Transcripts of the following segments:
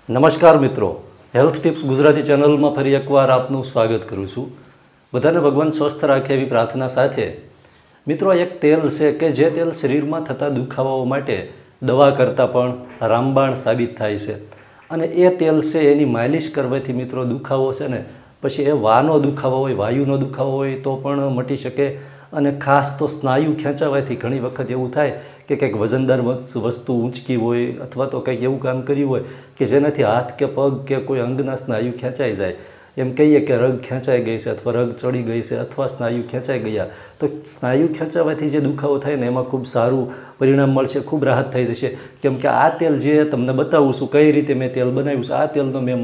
નમસ્કાર મિત્રો, health tips Gujarati ચેનલમાં ફરી એકવાર આપનું સ્વાગત કરું છું। બધાને ભગવાન સ્વસ્થ રાખે એવી પ્રાર્થના સાથે મિત્રો, એક તેલ છે કે જે તેલ શરીરમાં થતા દુખાવાઓ માટે દવા કરતાં પણ રામબાણ સાબિત થાય છે અને એ તેલ છે એની માલિશ કરવાથી મિત્રો દુખાવો છે ને પછી એ વાનો દુખાવો હોય, વાયુનો દુખાવો હોય તો પણ મટી શકે। અને ખાસ તો સ્નાયુ ખેંચાવાથી ઘણી વખત એવું થાય કે કંઈક વજનદાર વસ્તુ ઊંચકી હોય અથવા તો કંઈક એવું કામ કર્યું હોય કે જેનાથી હાથ કે પગ કે કોઈ અંગના સ્નાયુ ખેંચાઈ જાય, એમ કહીએ કે રગ ખેંચાઈ ગઈ છે અથવા રગ ચડી ગઈ છે અથવા સ્નાયુ ખેંચાઈ ગયા, તો સ્નાયુ ખેંચાવાથી જે દુખાવો થાય ને એમાં ખૂબ સારું પરિણામ મળશે, ખૂબ રાહત થઈ જશે। કેમ કે આ તેલ જે તમને બતાવું છું કઈ રીતે મેં તેલ બનાવ્યું છે, આ તેલનો મેં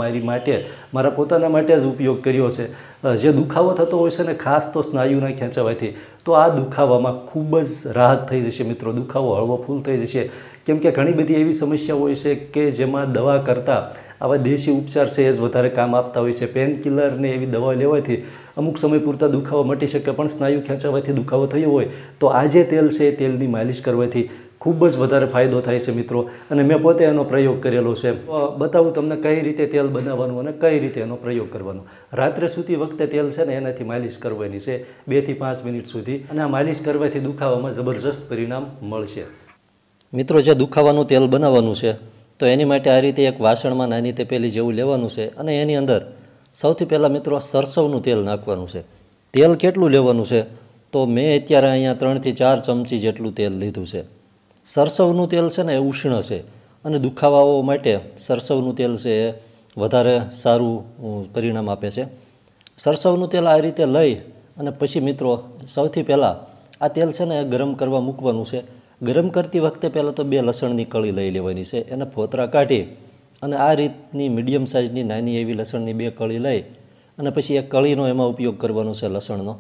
મારા પોતાના માટે જ ઉપયોગ કર્યો છે। જે દુખાવો થતો હોય છે ને ખાસ તો સ્નાયુના ખેંચાવાથી, તો આ દુખાવામાં ખૂબ જ રાહત થઈ જશે મિત્રો, દુખાવો હળવો ફૂલ થઈ જશે। કેમ કે ઘણી બધી એવી સમસ્યાઓ હોય છે કે જેમાં દવા કરતાં આવા દેશી ઉપચાર છે એ જ વધારે કામ આપતા હોય છે। પેન કિલરને એવી દવા લેવાથી અમુક સમય પૂરતા દુખાવો મટી શકે, પણ સ્નાયુ ખેંચાવાથી દુખાવો થયો હોય તો આ જે તેલ છે એ તેલની માલિશ કરવાથી ખૂબ જ વધારે ફાયદો થાય છે મિત્રો। અને મેં પોતે એનો પ્રયોગ કરેલો છે, બતાવું તમને કઈ રીતે તેલ બનાવવાનું અને કઈ રીતે એનો પ્રયોગ કરવાનો। રાત્રે સૂતી વખતે તેલ છે ને એનાથી માલિશ કરવાની છે 2 થી 5 મિનિટ સુધી, અને આ માલિશ કરવાથી દુખાવામાં જબરજસ્ત પરિણામ મળશે। મિત્રો, જે દુખાવાનું તેલ બનાવવાનું છે તો એની માટે આ રીતે એક વાસણમાં નાની તપેલી જેવું લેવાનું છે અને એની અંદર સૌથી પહેલાં મિત્રો સરસવનું તેલ નાખવાનું છે। તેલ કેટલું લેવાનું છે તો મેં અત્યારે અહીંયા 3 થી 4 ચમચી જેટલું તેલ લીધું છે। સરસવનું તેલ છે ને એ ઉષ્ણ છે અને દુખાવાઓ માટે સરસવનું તેલ છે એ વધારે સારું પરિણામ આપે છે। સરસવનું તેલ આ રીતે લઈ અને પછી મિત્રો સૌથી પહેલાં આ તેલ છે ને એ ગરમ કરવા મૂકવાનું છે। ગરમ કરતી વખતે પહેલાં તો 2 લસણની કળી લઈ લેવાની છે, એને ફોતરા કાઢી અને આ રીતની મીડિયમ સાઇઝની નાની એવી લસણની 2 કળી લઈ અને પછી એક કળીનો એમાં ઉપયોગ કરવાનો છે લસણનો।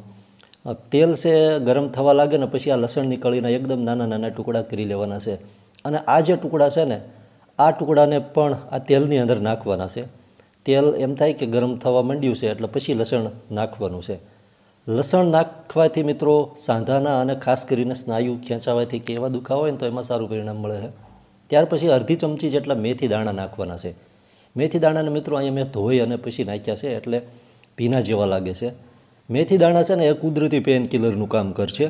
તેલ છે ગરમ થવા લાગે ને પછી આ લસણની કળીના એકદમ નાના નાના ટુકડા કરી લેવાના છે અને આ જે ટુકડા છે ને આ ટુકડાને પણ આ તેલની અંદર નાખવાના છે। તેલ એમ થાય કે ગરમ થવા માંડ્યું છે એટલે પછી લસણ નાખવાનું છે। લસણ નાખવાથી મિત્રો સાંધાના અને ખાસ કરીને સ્નાયુ ખેંચાવાથી કે એવા દુખાવા હોય ને તો એમાં સારું પરિણામ મળે છે। ત્યાર પછી અડધી ચમચી જેટલા મેથી દાણા નાખવાના છે। મેથી દાણાને મિત્રો અહીંયા મેં ધોઈ અને પછી નાખ્યા છે એટલે ભીના જેવા લાગે છે। મેથી દાણા છે ને એ કુદરતી પેન કિલરનું કામ કરશે,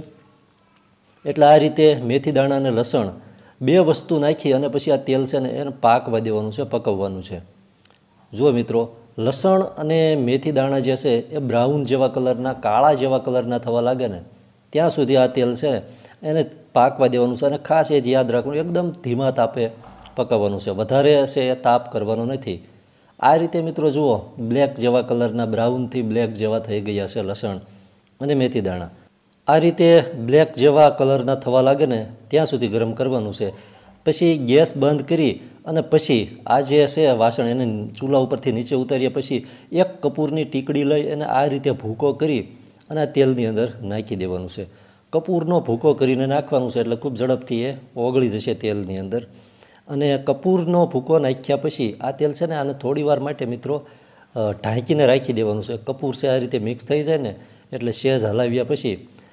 એટલે આ રીતે મેથી દાણા અને લસણ 2 વસ્તુ નાખી અને પછી આ તેલ છે ને એને પાકવા દેવાનું છે, પકવવાનું છે। જુઓ મિત્રો, લસણ અને મેથી દાણા જે છે એ બ્રાઉન જેવા કલરના, કાળા જેવા કલરના થવા લાગે ને ત્યાં સુધી આ તેલ છે એને પાકવા દેવાનું છે અને ખાસ એ જ યાદ રાખવાનું એકદમ ધીમા તાપે પકાવવાનું છે, વધારે છે એ તાપ કરવાનો નથી। આ રીતે મિત્રો જુઓ બ્લેક જેવા કલરના, બ્રાઉનથી બ્લેક જેવા થઈ ગયા છે લસણ અને મેથી દાણા। આ રીતે બ્લેક જેવા કલરના થવા લાગે ને ત્યાં સુધી ગરમ કરવાનું છે। પછી ગેસ બંધ કરી અને પછી આ જે છે વાસણ એને ચૂલા ઉપરથી નીચે ઉતાર્યા પછી એક કપૂરની ટીકડી લઈ અને આ રીતે ભૂકો કરી અને આ તેલની અંદર નાખી દેવાનું છે। કપૂરનો ભૂકો કરીને નાખવાનું છે એટલે ખૂબ ઝડપથી એ ઓગળી જશે તેલની અંદર। અને કપૂરનો ભૂકો નાખ્યા પછી આ તેલ છે ને આને થોડી વાર માટે મિત્રો ઢાંકીને રાખી દેવાનું છે। કપૂર છે આ રીતે મિક્સ થઈ જાય ને એટલે સહેજ હલાવ્યા પછી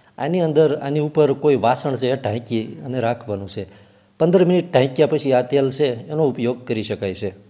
આની ઉપર કોઈ વાસણ છે એ ઢાંકી અને રાખવાનું છે। 15 મિનિટ ઢાંક્યા પછી આ તેલ છે એનો ઉપયોગ કરી શકાય છે।